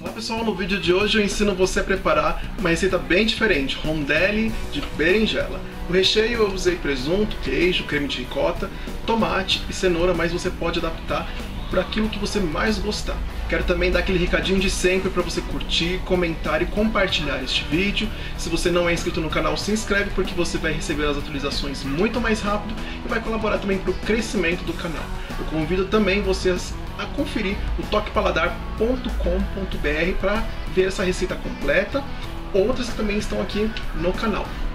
Olá pessoal, no vídeo de hoje eu ensino você a preparar uma receita bem diferente, rondelli de berinjela. O recheio eu usei presunto, queijo, creme de ricota, tomate e cenoura, mas você pode adaptar para aquilo que você mais gostar. Quero também dar aquele recadinho de sempre para você curtir, comentar e compartilhar este vídeo. Se você não é inscrito no canal, se inscreve porque você vai receber as atualizações muito mais rápido e vai colaborar também para o crescimento do canal. Eu convido também vocês a conferir o toquepaladar.com.br para ver essa receita completa, outras que também estão aqui no canal.